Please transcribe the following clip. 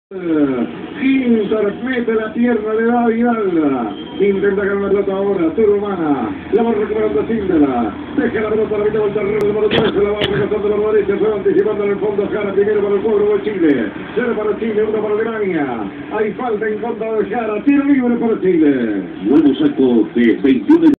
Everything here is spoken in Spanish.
Quinter mete la pierna, le da a Vidal. Intenta ganar la pelota ahora, Turumana. La va recuperando Sindela. Deja la pelota a la mitad del terreno, el número 13. La va recostando por la derecha. Se va anticipando en el fondo. Jara primero para el pueblo de Chile. 0 para Chile, 1 para Ucrania. Hay falta en contra de Jara. Tiro libre para Chile. Nuevo saco de 21.